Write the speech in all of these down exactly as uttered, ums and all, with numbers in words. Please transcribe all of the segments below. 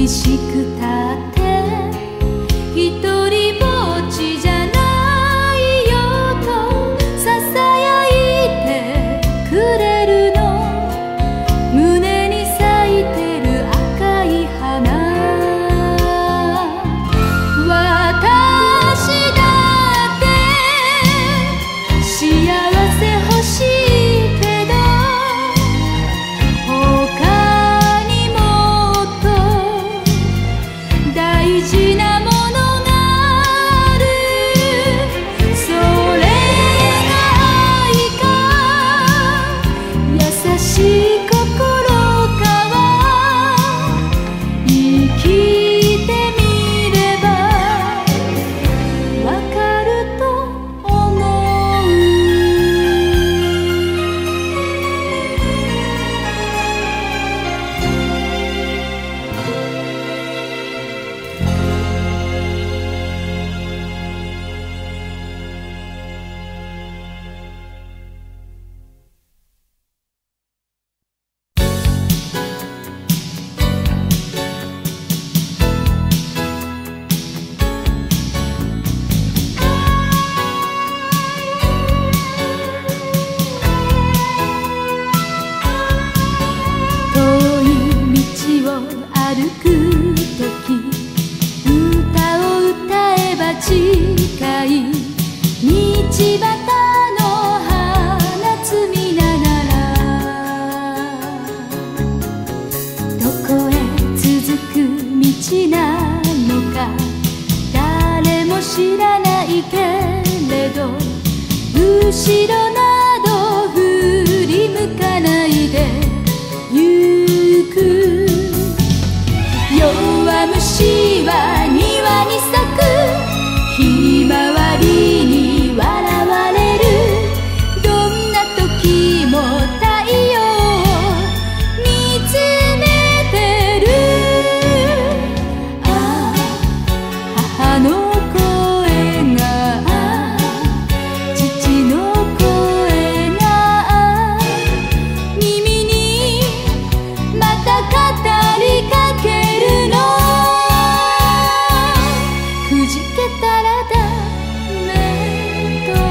寂しくたってひとりぼっちじゃないよとささやいてくれるの。胸に咲いてる赤い花、私だって幸せ欲しいけど他にもっと大事なものがある。それが愛か優しい心かは生きてみればわかると思う。遠い道を歩くとき歌を歌えば近い道端の花摘みながらどこへ続く道なのか誰も知らないけれど後ろなど振り向かないでゆく。弱虫は庭に咲くひまわりに笑われる。どんな時も太陽を見つめてる。ああ母の声が父の声が耳にまた語りかけるの。くじけたらダメと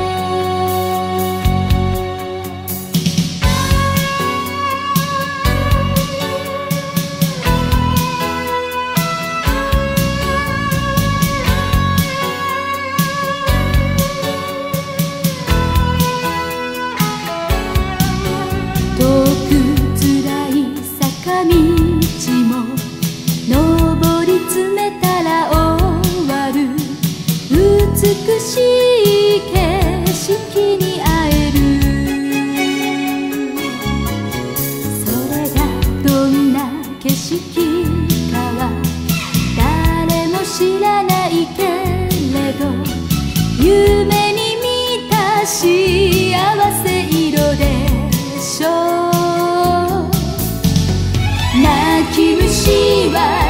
遠くつらい坂道も登り詰めたら終わる。美しい景色に会える。それがどんな景色かは誰も知らないけれど夢に見た幸せ色でしょう。泣き虫は